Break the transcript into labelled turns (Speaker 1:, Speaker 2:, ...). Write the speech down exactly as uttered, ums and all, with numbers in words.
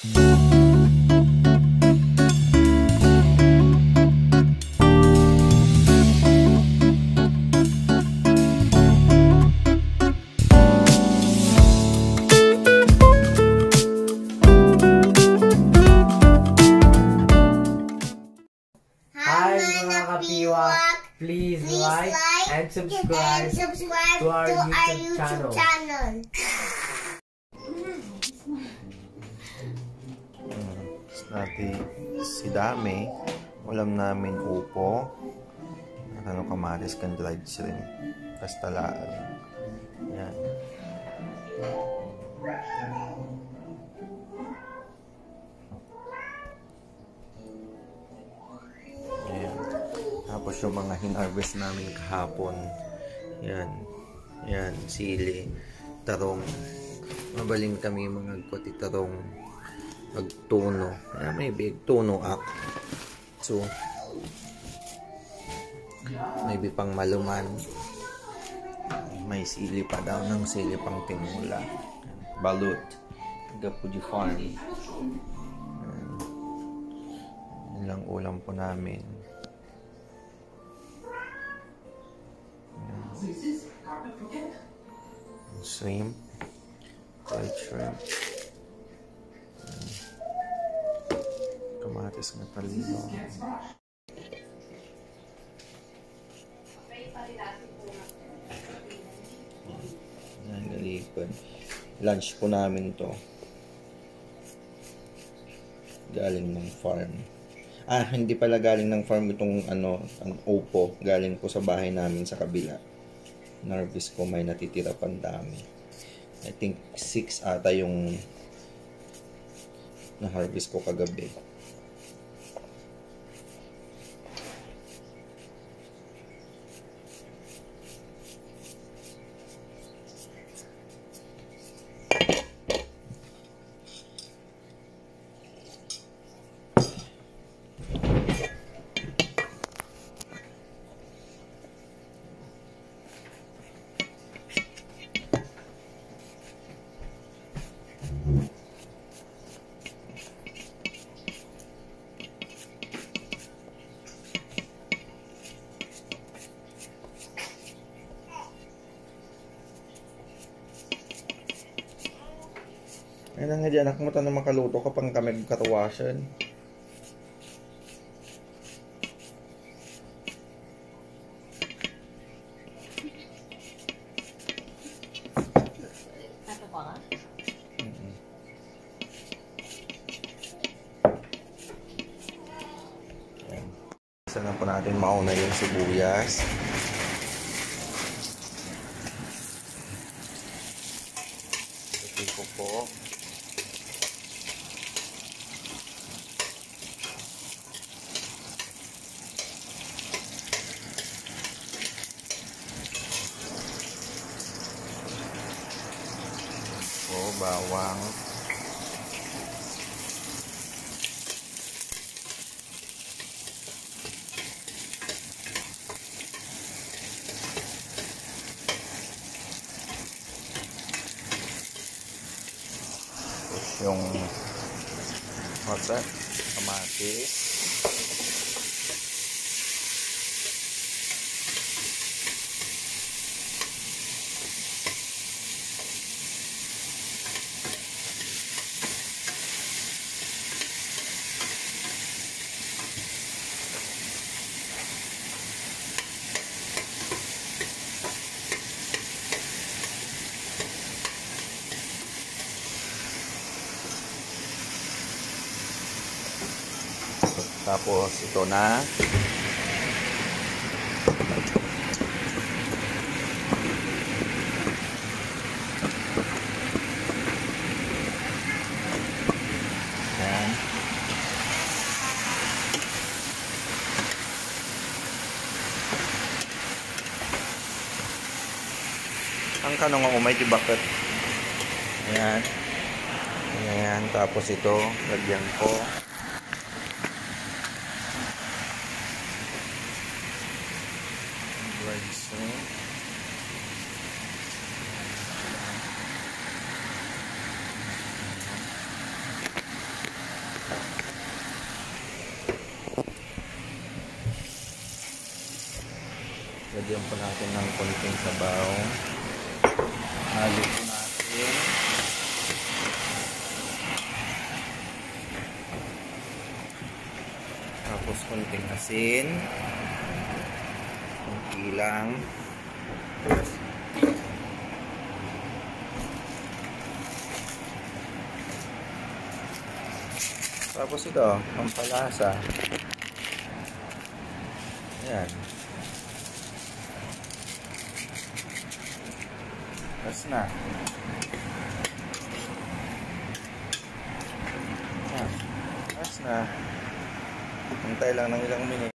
Speaker 1: Please, Please like, like and subscribe, and subscribe to our, to YouTube, our YouTube channel.
Speaker 2: Tapos natin si Dami, ulam namin upo, ano kamatis kan dried shrimp, tapos talaan. Yan. Tapos yung mga hinarvest namin kahapon. Yan. Yan. Sili. Tarong. Mabaling kami mga kuti tarong. Magtuno. Yan, may big tuno up. So, maybe pang maluman. May sili pa daw ng sili pang tinula. Balut. Gapuji farm. Yan lang ulam po namin. Shrimp, fried shrimp, kamatis na palino. Yan, galikod. Lunch po namin to. Galing ng farm. Ah, hindi pala galing ng farm itong ano, ang upo. Galing po sa bahay namin sa kabila. Narvest ko, may natitira pang dami. I think six ata yung na-harvest ko kagabi. Ayun nga dyan, anak mo na makaluto kapag kami katawasan.
Speaker 3: Ito pa ka?
Speaker 2: Mm-hmm. Ayan. Isa na po natin mauna yung sibuyas. Ito ko po. Bawang, tapos yung what's that? Kamatis. Tapos ito na. Yan. Ang kanong umay di bakit? Ayan. Ayan. Tapos ito, lagyan ko. Lagyan po natin ng konting sabaw. Halo po natin. Tapos konting asin. Konti lang. Tapos ito, pampalasa. Ayan. Tapos na. Ayan. Tapos na. Hintay lang ng ilang minutes.